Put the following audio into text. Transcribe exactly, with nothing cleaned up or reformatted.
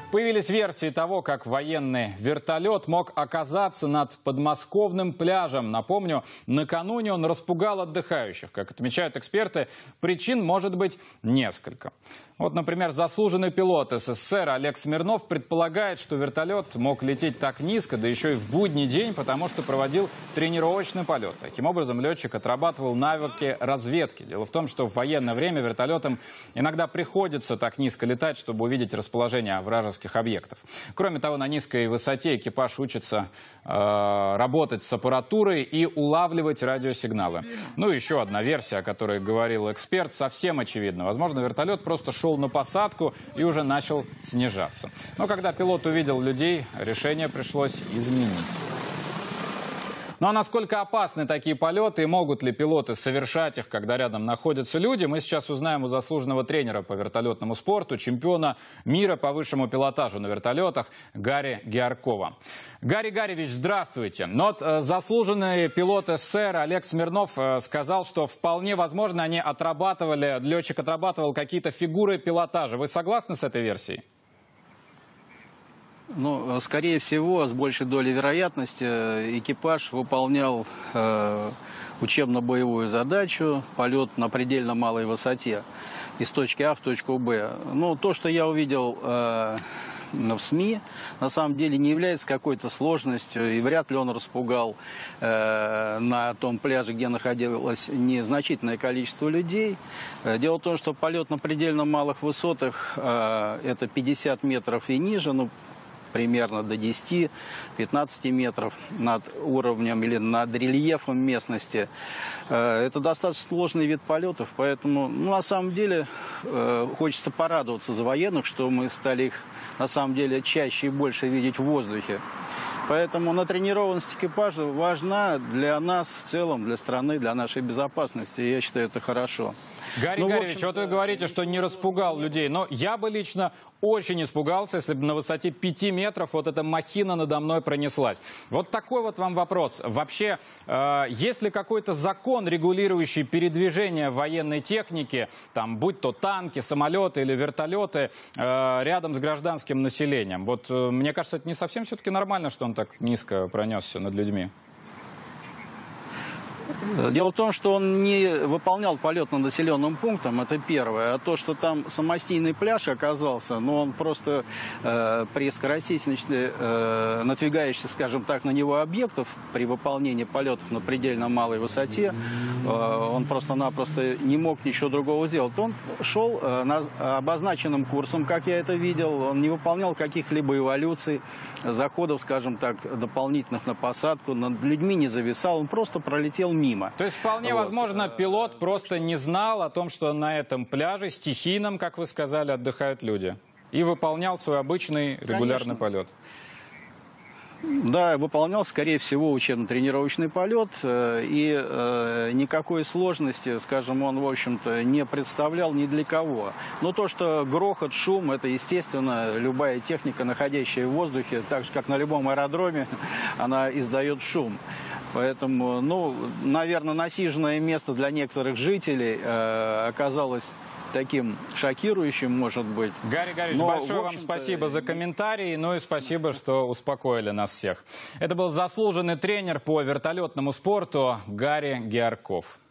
Появились версии того, как военный вертолет мог оказаться над подмосковным пляжем. Напомню, накануне он распугал отдыхающих. Как отмечают эксперты, причин может быть несколько. Вот, например, заслуженный пилот СССР Олег Смирнов предполагает, что вертолет мог лететь так низко, да еще и в будний день, потому что проводил тренировочный полет. Таким образом, летчик отрабатывал навыки разведки. Дело в том, что в военное время вертолетам иногда приходится так низко летать, чтобы увидеть расположение вражеских объектов. Кроме того, на низкой высоте экипаж учится э, работать с аппаратурой и улавливать радиосигналы. Ну, еще одна версия, о которой говорил эксперт, совсем очевидна. Возможно, вертолет просто шел на посадку и уже начал снижаться. Но когда пилот увидел людей, решение пришлось изменить. Ну а насколько опасны такие полеты и могут ли пилоты совершать их, когда рядом находятся люди, мы сейчас узнаем у заслуженного тренера по вертолетному спорту, чемпиона мира по высшему пилотажу на вертолетах Гарри Георкова. Гарри Гаревич, здравствуйте. Но вот э, заслуженный пилот СССР Олег Смирнов э, сказал, что вполне возможно они отрабатывали, летчик отрабатывал какие-то фигуры пилотажа. Вы согласны с этой версией? Ну, скорее всего, с большей долей вероятности экипаж выполнял э, учебно-боевую задачу, полет на предельно малой высоте из точки А в точку Б. Ну, то, что я увидел э, в СМИ, на самом деле не является какой-то сложностью, и вряд ли он распугал э, на том пляже, где находилось незначительное количество людей. Дело в том, что полет на предельно малых высотах, э, это пятьдесят метров и ниже, ну, примерно до десяти-пятнадцати метров над уровнем или над рельефом местности. Это достаточно сложный вид полетов, поэтому ну, на самом деле хочется порадоваться за военных, что мы стали их на самом деле чаще и больше видеть в воздухе. Поэтому натренированность экипажа важна для нас в целом, для страны, для нашей безопасности. И я считаю, это хорошо. Гарри ну, Гаревич, вот вы говорите, что не распугал людей. Но я бы лично очень испугался, если бы на высоте пяти метров вот эта махина надо мной пронеслась. Вот такой вот вам вопрос. Вообще, э, есть ли какой-то закон, регулирующий передвижение военной техники, там, будь то танки, самолеты или вертолеты, э, рядом с гражданским населением? Вот э, мне кажется, это не совсем все-таки нормально, что он так низко пронесся над людьми. Дело в том, что он не выполнял полет над населенным пунктом, это первое. А то, что там самостийный пляж оказался, ну, он просто э, при скоростительности э, надвигающихся, скажем так, на него объектов при выполнении полетов на предельно малой высоте, э, он просто-напросто не мог ничего другого сделать. Он шел э, на, обозначенным курсом, как я это видел, он не выполнял каких-либо эволюций, заходов, скажем так, дополнительных на посадку, над людьми не зависал, он просто пролетел мимо. То есть вполне вот. возможно, пилот просто не знал о том, что на этом пляже стихийном, как вы сказали, отдыхают люди. И выполнял свой обычный регулярный Конечно. полет. Да, выполнял, скорее всего, учебно-тренировочный полет. И э, никакой сложности, скажем, он, в общем-то, не представлял ни для кого. Но то, что грохот, шум, это, естественно, любая техника, находящая в воздухе, так же, как на любом аэродроме, она издает шум. Поэтому, ну, наверное, насиженное место для некоторых жителей э, оказалось таким шокирующим, может быть. Гарри Гаревич, большое вам спасибо за комментарии, ну и спасибо, что успокоили нас всех. Это был заслуженный тренер по вертолетному спорту Гарри Георков.